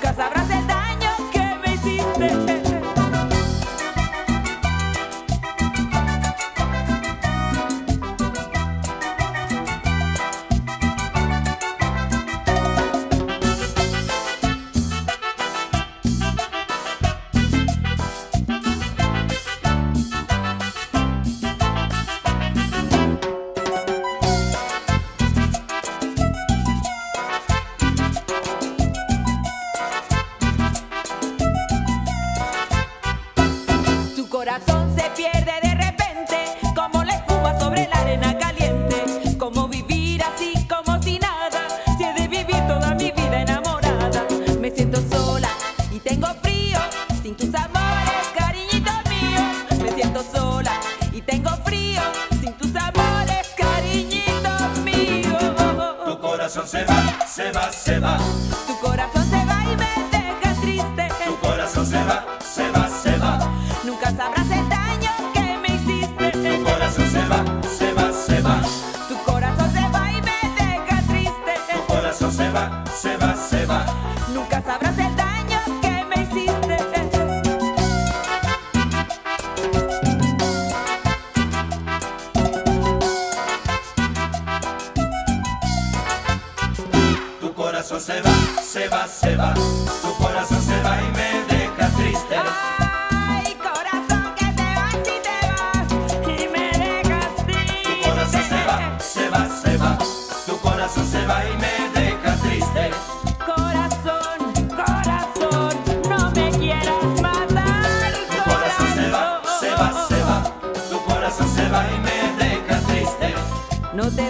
Nunca sabrás el daño que me hiciste. Tu corazón se pierde de repente, como la espuma sobre la arena caliente. ¿Cómo vivir así como si nada? Si he de vivir toda mi vida enamorada. Me siento sola y tengo frío, sin tus amores, cariñito mío. Me siento sola y tengo frío, sin tus amores, cariñito mío. Tu corazón se va, se va, se va. Tu corazón se va y me deja triste. Tu corazón se va, se va, se va. Nunca sabrás el daño que me hiciste. Tu corazón se va, se va, se va. Tu corazón se va y me deja triste. Tu corazón se va, se va, se va. Nunca sabrás el daño que me hiciste. Tu corazón se va, se va, se va. Tu corazón se va y me deja triste. Ay, corazón, que te vas y te vas y me dejas triste. Tu corazón se va, se va, se va. Tu corazón se va y me deja triste. Corazón, corazón, no me quieras matar. Tu corazón se va, se va, se va. Tu corazón se va y me deja triste. No te